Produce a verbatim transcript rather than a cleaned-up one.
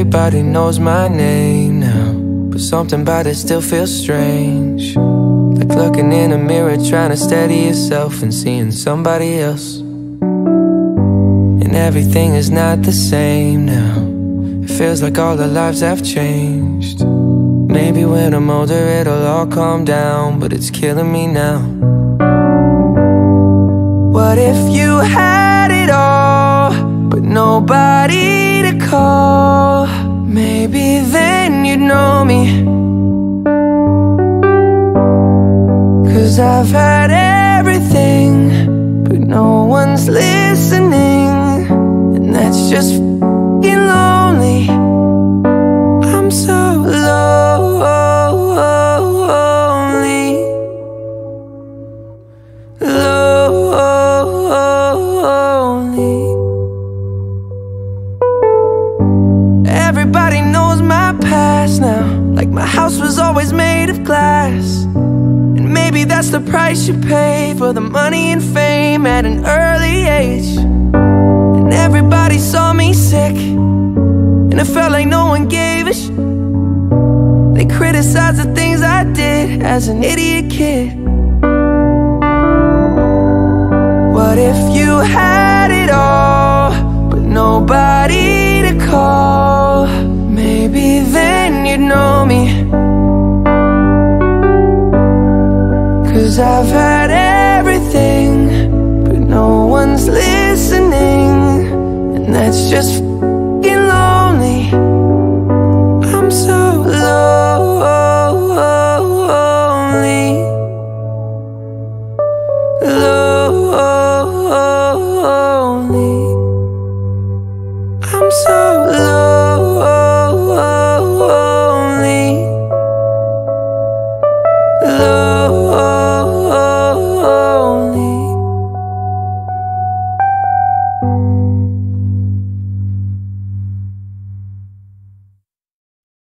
everybody knows my name now, but something about it still feels strange. Like looking in a mirror, trying to steady yourself and seeing somebody else. And everything is not the same now. It feels like all our lives have changed. Maybe when I'm older it'll all calm down, but it's killing me now. What if you had it all, but nobody to call? Maybe then you'd know me. 'Cause I've had everything, but no one's listening, and that's just f***ing lonely. I'm so lonely, lonely. Everybody knows my past now, like my house was always made of glass. And maybe that's the price you pay for the money and fame at an early age. And everybody saw me sick, and it felt like no one gave a sh*. They criticized the things I did as an idiot kid. What if you had it all, but nobody to call? Maybe then you'd know me. 'Cause I've had everything, but no one's listening, and that's just